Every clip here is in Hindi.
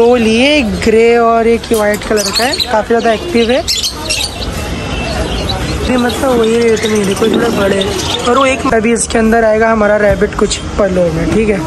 दो लिए, एक ग्रे और एक वाइट कलर का है, काफ़ी ज़्यादा एक्टिव है। ये मतलब वही रेट नहीं, देखो थोड़ा बड़े, और वो एक अभी इसके अंदर आएगा हमारा रैबिट कुछ पलों में, ठीक है।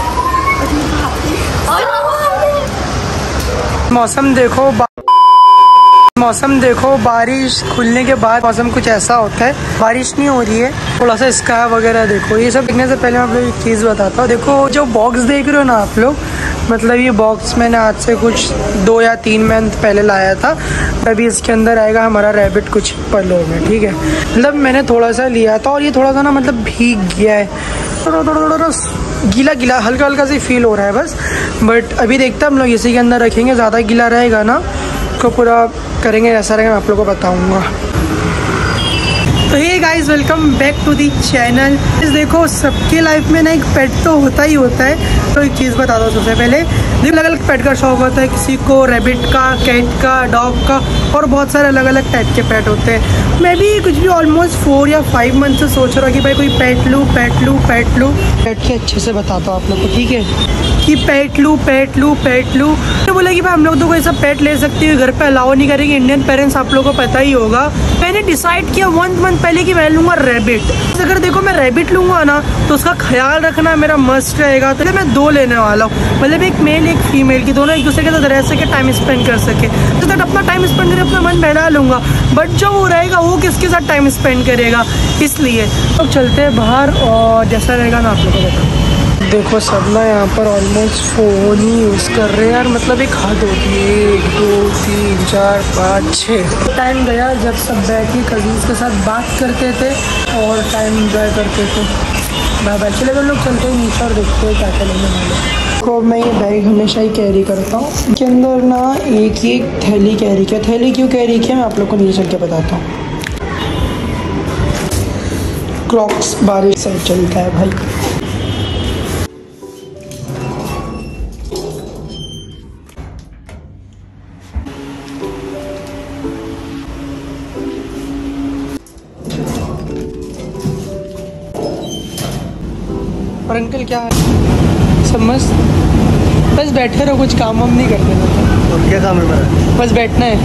मौसम देखो बारिश खुलने के बाद मौसम कुछ ऐसा होता है, बारिश नहीं हो रही है, थोड़ा सा स्काई वगैरह देखो। ये सब देखने से पहले मैं आप लोग एक चीज़ बताता हूँ। देखो जो बॉक्स देख रहे हो ना आप लोग, मतलब ये बॉक्स मैंने आज से कुछ 2 या 3 मंथ पहले लाया था। अभी इसके अंदर आएगा हमारा रैबिट कुछ पलों में, ठीक है। मतलब मैंने थोड़ा सा लिया था और ये थोड़ा सा ना मतलब भीग गया है, थोड़ा गीला गीला हल्का हल्का सी फील हो रहा है बस। बट अभी देखते हैं हम लोग इसी के अंदर रखेंगे, ज़्यादा गीला रहेगा ना को पूरा करेंगे, ऐसा रहेगा मैं आप लोगों को बताऊंगा। तो hey guys, welcome back to the channel. देखो सबके लाइफ में ना एक पेट तो होता ही होता है। तो एक चीज़ बता दो, सबसे पहले अलग अलग पेट का शौक होता है, किसी को रैबिट का, कैट का, डॉग का, और बहुत सारे अलग अलग टाइप के पेट होते हैं। मैं भी कुछ भी ऑलमोस्ट 4 या 5 मंथ से सोच रहा हूँ कि भाई कोई पेट लूँ। पेट के अच्छे से बताता हूँ आप लोग को, ठीक है, कि पेट लूँ। तो बोला कि भाई हम लोग तो कोई सा पेट ले सकते हैं, घर पे अलाउ नहीं करेंगे। इंडियन पेरेंट्स आप लोगों को पता ही होगा। मैंने डिसाइड किया 1 मंथ पहले कि मैं लूँगा रैबिट। अगर देखो मैं रैबिट लूँगा ना तो उसका ख्याल रखना मेरा मस्ट रहेगा। तो मैं 2 लेने वाला हूँ, मतलब एक मेल एक फीमेल की, दोनों एक दूसरे के साथ रह सके, टाइम स्पेंड कर सके। तो तक अपना टाइम स्पेंड करे, अपना मन बहला लूँगा। बट जो वो रहेगा वो किसके साथ टाइम स्पेंड करेगा, इसलिए तो चलते हैं बाहर और जैसा रहेगा ना आप लोगों को बताओ। देखो सब ना यहाँ पर ऑलमोस्ट फ़ोन ही यूज़ कर रहे हैं यार, मतलब एक हद होती है। 1 2 3 4 5 6 टाइम गया जब सब बैठ के कज़िन्स के साथ बात करते थे और टाइम इंजॉय करते थे। बाय चले हम लोग चलते हैं नीचे और देखते हैं क्या क्या लेने वाले। तो मैं ये बैग हमेशा ही कैरी करता हूँ, इसके अंदर ना एक ही थैली कैरी किया। थैली क्यों कैरी किया मैं आप लोग को नीचे चल के बताता हूँ। क्रॉक्स बारिश से चलता है भाई। और अंकल क्या है, सब मस्त, बस बैठे रहो, कुछ काम हम नहीं करते ना। तो क्या काम है मेरा? बस बैठना है।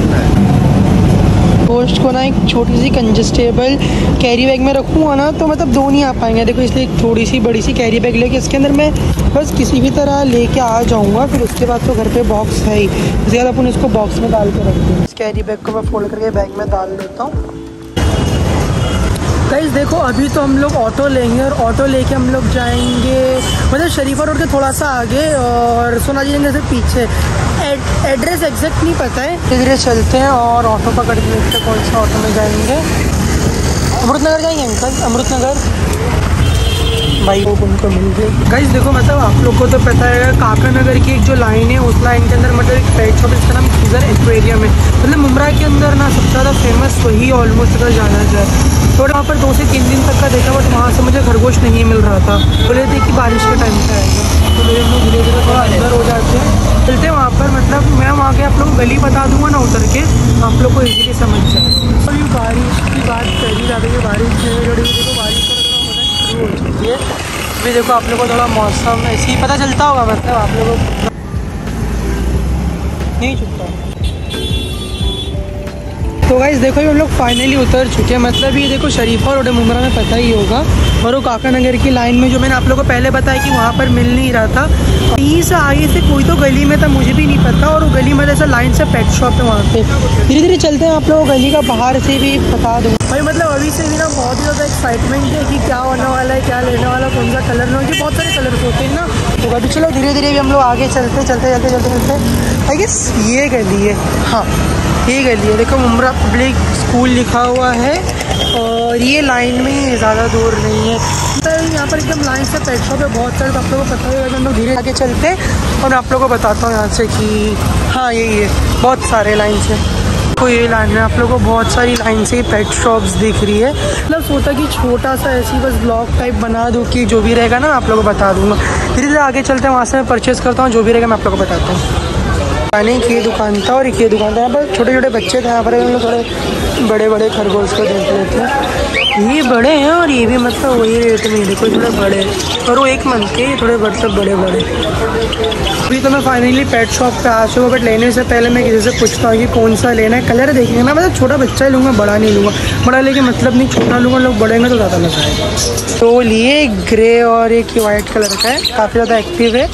पोस्ट को ना एक छोटी सी कंजस्टेबल कैरी बैग में रखूँगा ना तो मतलब 2 नहीं आ पाएंगे। देखो इसलिए एक थोड़ी सी बड़ी सी कैरी बैग लेके इसके अंदर मैं बस किसी भी तरह लेके आ जाऊँगा। फिर उसके बाद तो घर पे बॉक्स है ही, उसके बाद अपन इसको बॉक्स में डाल के रखते हैं। इस कैरी बैग को मैं फोल्ड करके बैग में डाल लेता हूँ। गाइस देखो अभी तो हम लोग ऑटो लेंगे और ऑटो लेके हम लोग जाएंगे मतलब शरीफा रोड के थोड़ा सा आगे और सोनाजी नगर से पीछे। एड्रेस एग्जैक्ट नहीं पता है, धीरे धीरे चलते हैं और ऑटो पकड़ के देखते हैं कौन सा ऑटो में जाएंगे। अमृतनगर जाएंगे अंकल, अमृतनगर भाई वो उनको मिल गई। गाइस देखो मतलब आप लोग को तो पता है काका नगर की एक जो लाइन है उस लाइन के अंदर मतलब एक पेट शॉप, इसका नाम सीजर एक्वेरियम है। मतलब मुमरा के अंदर ना सबसे ज़्यादा फेमस वही ऑलमोस्ट अगर जाना जाए तो वहाँ पर 2 से 3 दिन तक का देखा, बट वहाँ से मुझे खरगोश नहीं मिल रहा था। बोले थे कि बारिश के टाइम पे आएगा, तो मेरे लोग धीरे धीरे थोड़ा अंदर हो जाते हैं। चलते हैं वहाँ पर, मतलब मैं वहाँ के आप लोग गली बता दूँगा ना उतर के, आप लोग को इजीली समझ जाए। और ये बारिश की बात करी जा रही है, बारिश देखो बारिश शुरू हो चुकी है। अभी देखो आप लोगों को थोड़ा मौसम ऐसे ही पता चलता होगा, मतलब आप लोगों को नहीं चुकता। तो गाइस देखो ये हम लोग फाइनली उतर चुके हैं। मतलब ये देखो शरीफा रोड मुमरा में पता ही होगा, और वो काका नगर की लाइन में जो मैंने आप लोगों को पहले बताया कि वहाँ पर मिल नहीं रहा था, यहीं से आगे से कोई तो गली में था, मुझे भी नहीं पता। और वो गली में जैसा लाइन से पेट शॉप है वहाँ पे। धीरे धीरे चलते हैं, आप लोगों को गली का बाहर से भी बता दूँ भाई। मतलब अभी से भी ना बहुत ही ज़्यादा एक्साइटमेंट है कि क्या होने वाला है, क्या लेने वाला, कौन सा कलर लेना, बहुत सारे कलर्स होते हैं ना। तो अभी चलो धीरे धीरे भी हम लोग आगे चलते आई गेस ये गली है, हाँ ये गली है। देखो मुमरा पब्लिक स्कूल लिखा हुआ है और ये लाइन में ही ज़्यादा दूर नहीं है। तो यहाँ पर एकदम लाइन से पेट शॉप है बहुत सारे, तो आप लोगों को पता ही होगा। हम लोग धीरे आगे चलते हैं और मैं आप लोगों को बताता हूँ यहाँ से कि हाँ यही है, बहुत सारे लाइन से तो ये लाइन है। आप लोगों को बहुत सारी लाइन से पेट शॉप्स दिख रही है। मतलब सोचा कि छोटा सा ऐसी बस ब्लॉग टाइप बना दूँ कि जो भी रहेगा ना मैं आप लोगों को बता दूँगा। धीरे धीरे आगे चलते हैं, वहाँ से मैं परचेज़ करता हूँ, जो भी रहेगा मैं आप लोगों को बताता हूँ। खाने की ये दुकान था और एक ये दुकान था। यहाँ पर छोटे छोटे बच्चे थे, यहाँ पर हम लोग थोड़े बड़े बड़े खरगोश को देख लेते हैं। ये बड़े हैं और ये भी मतलब वही रेट में, देखो थोड़े बड़े और वो 1 मंथ के, थोड़े मतलब बड़े बड़े। अभी तो मैं फाइनली पेट शॉप पे आ चुका, बट लेने से पहले मैं किसी से पूछता हूँ कि कौन सा लेना है, कलर देखेंगे। मैं मतलब छोटा बच्चा ही लूँगा, बड़ा नहीं लूँगा। बड़ा लेके मतलब नहीं, छोटा लूँगा, लोग बढ़ेंगे तो ज़्यादा मजा आएगा। तो लिए ग्रे और एक वाइट कलर का है, काफ़ी ज़्यादा एक्टिव है।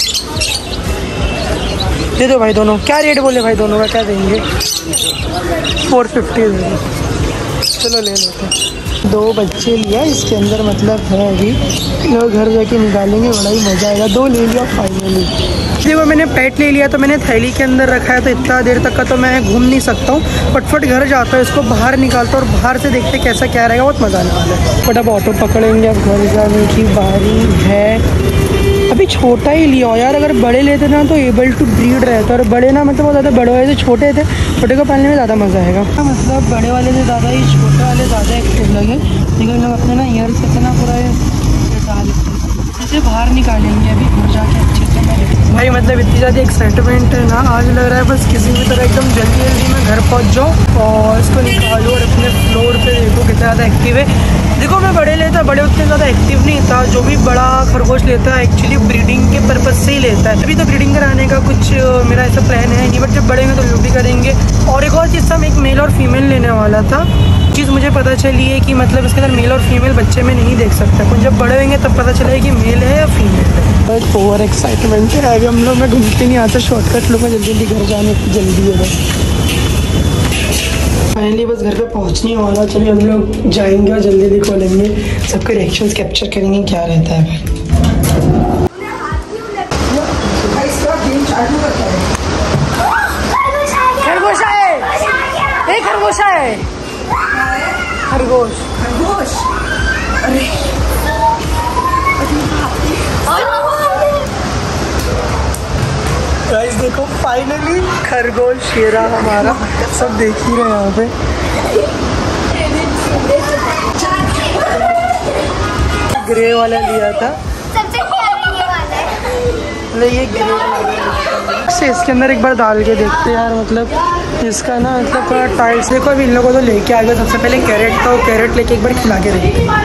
दे दो भाई दोनों। क्या रेट बोले भाई दोनों का, क्या देंगे? 450 दे दो। चलो ले लेते हैं। 2 बच्चे लिया, इसके अंदर मतलब है अभी, लोग घर जाके निकालेंगे, बड़ा ही मज़ा आएगा। 2 ले लिया फाइनली। देखो मैंने पेट ले लिया तो मैंने थैली के अंदर रखा है, तो इतना देर तक का तो मैं घूम नहीं सकता हूँ। फटफट घर जाता हूँ, इसको बाहर निकालता हूँ और बाहर से देखते कैसा क्या रहेगा, बहुत मज़ा आने वाला है। बट अब ऑटो पकड़ेंगे, अब घर जाने की बारी है। अभी छोटा ही लिया हो यार, अगर बड़े लेते ना तो एबल टू ब्रीड रहता, और बड़े ना मतलब बहुत ज़्यादा बड़े वाले से छोटे थे, छोटे को पालने में ज़्यादा मज़ा आएगा। मतलब बड़े वाले से ज़्यादा ही छोटे वाले ज़्यादा एक्टिव लगे, लेकिन लोग अपने ना ईयर से ना पूरा डाल इसे बाहर निकालेंगे अभी घर जाके अच्छे से। मैं भाई मतलब इतनी ज़्यादा एक्साइटमेंट है ना, आज लग रहा है बस किसी भी तरह एकदम जल्दी जल्दी मैं घर पहुँच जाऊँ और इसको निकालूँ और अपने फ्लोर पे देखो कितना ज़्यादा एक्टिव है। देखो मैं बड़े लेता, बड़े उतने ज़्यादा एक्टिव नहीं था। जो भी बड़ा खरगोश लेता है एक्चुअली ब्रीडिंग के पर्पज से ही लेता है। अभी तो ब्रीडिंग कराने का कुछ मेरा ऐसा प्लान है नहीं, बट जब बड़े में तो लोग भी करेंगे। और एक और चीज़, हम एक मेल और फीमेल लेने वाला था। चीज़ मुझे पता चली है कि मतलब इसके अंदर मेल और फीमेल बच्चे में नहीं देख सकता, कुछ जब बड़े होंगे तब पता चलेगा कि मेल है या फीमेल है। बस ओवर एक्साइटमेंट है अभी हम लोग। मैं घूमते नहीं आता, शॉर्टकट लूँगा, जल्दी जल्दी घर जाने की जल्दी है बस। फाइनली बस घर पे पहुंचने वाला। चलिए हम लोग जाएंगे और जल्दी जल्दी खोलेंगे, सबके रिएक्शंस कैप्चर करेंगे क्या रहता है। खरगोश है, एक खरगोश है, खरगोश खरगोश। अरे गाइस देखो फाइनली खरगोश शेरा हमारा, सब देख ही रहे यहाँ पे। ग्रे वाला लिया था, मतलब ये ग्रे वाला से इसके अंदर एक बार डाल के देखते यार, मतलब इसका ना मतलब थोड़ा टाइट। देखो अभी इन लोगों को तो लेके आ गया, सबसे पहले कैरेट था, वो कैरेट लेके एक बार खिला के देखते हैं।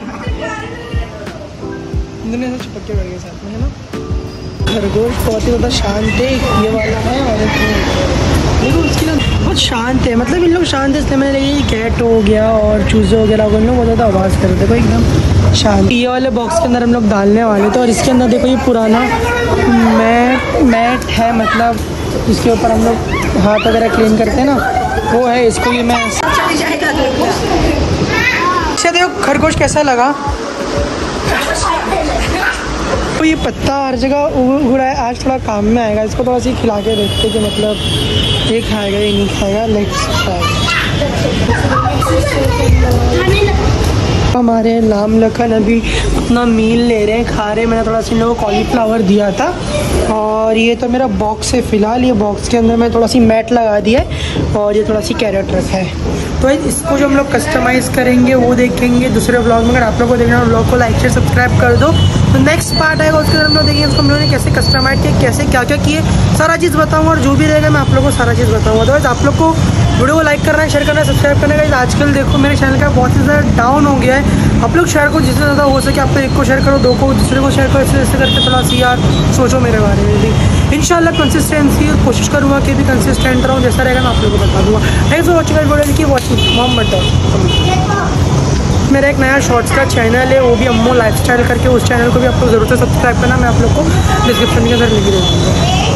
दोनों चिपक के बैठ गए साथ में, है ना। खरगोश बहुत ही ज़्यादा शांत है, ये वाला है और देखो उसकी ना बहुत शांत है, मतलब इन लोग शांत है, इसलिए मैंने ये कैट हो गया और चूज़े वगैरह हो गए, इन लोग बहुत ज़्यादा आवाज़ करते, देखो एकदम शांत। ये वाले बॉक्स के अंदर हम लोग डालने वाले थे और इसके अंदर देखो ये पुराना मैट है, मतलब जिसके ऊपर हम लोग हाथ वगैरह क्लीन करते हैं ना, वो है। इसको भी मैं अच्छा देखो खरगोश कैसा लगा। तो ये पत्ता हर जगह उग रहा है, आज थोड़ा काम में आएगा। इसको थोड़ा सी खिला के देखते कि मतलब ये खाएगा ये नहीं खाएगा। लेट्स हमारे नाम लखन अभी अपना मील ले रहे हैं, खा रहे हैं। मैंने थोड़ा सा इन लोगों को कॉलीफ्लावर दिया था और ये तो मेरा बॉक्स है फ़िलहाल। ये बॉक्स के अंदर मैं थोड़ा सी मैट लगा दिया है और ये थोड़ा सी कैरेट रखा है। तो इसको जो हम लोग कस्टमाइज़ करेंगे वो देखेंगे दूसरे ब्लॉग में। अगर आप लोग को देखना है ब्लॉग को लाइक शेयर सब्सक्राइब कर दो। तो नेक्स्ट पार्ट आएगा, उसके अंदर हम लोग देखेंगे उसको हम लोगों ने कैसे कस्टमाइज़ किया, कैसे क्या क्या किए, सारा चीज़ बताऊँगा। और जो भी रहेगा मैं आप लोग को सारा चीज़ बताऊँगा। तो आप लोग को वीडियो को लाइक करना है, शेयर करना है, सब्सक्राइब करना है। आजकल देखो मेरे चैनल का बहुत ही ज़्यादा डाउन हो गया है। आप लोग शेयर करो जितना ज़्यादा हो सके। आप तो एक को शेयर करो, 2 को, दूसरे को शेयर करो, ऐसे करके थोड़ा सी यार सोचो मेरे बारे में भी। इंशाल्लाह कंसिस्टेंसी कोशिश करूँगा कि भी कंसिस्टेंट रहूँ, जैसा रहेगा मैं आप लोगों को बता दूँगा। थैंक्स फॉर वॉचिंग वीडियो की वॉचिंग मोहम्मद। मेरा एक नया शॉर्ट्स का चैनल है, वो भी अम्मो लाइफस्टाइल करके, उस चैनल को भी आप लोग ज़रूर से सब्सक्राइब करना। मैं आप लोग को डिस्क्रिप्शन के अंदर लिख दूँगा।